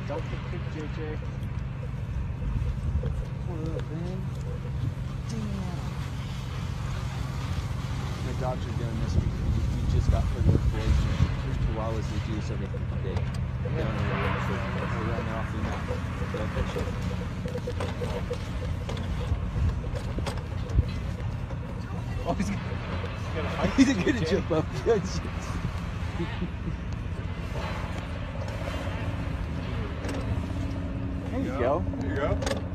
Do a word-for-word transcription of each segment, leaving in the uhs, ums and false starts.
Don't get kicked, J J. Poor little thing. Damn. My dogs are doing this. We, we just got pretty much boys. Three chihuahuas we do this every day. They're running off the map. They'll catch it. Oh, he's gonna, he's gonna fight. He's gonna jump up. There you go. There you go.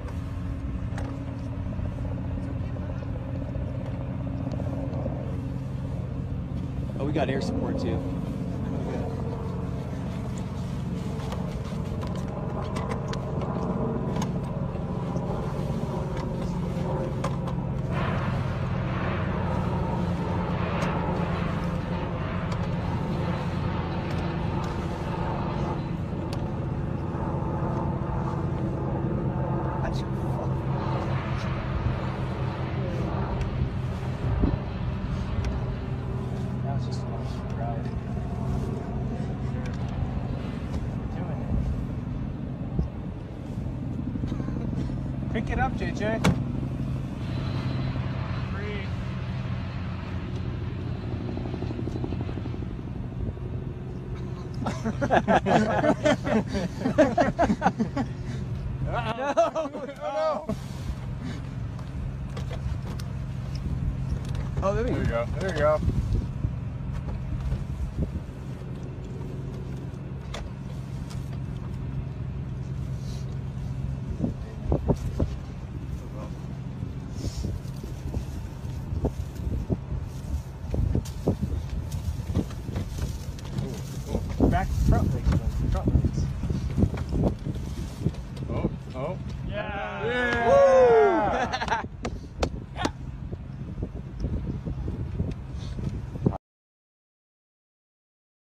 Oh, we got air support too. Pick it up, J J. Free. No! Oh, no! Oh, there There you you go. There you go. Back front legs, front legs. Oh, oh. Yeah! Yeah!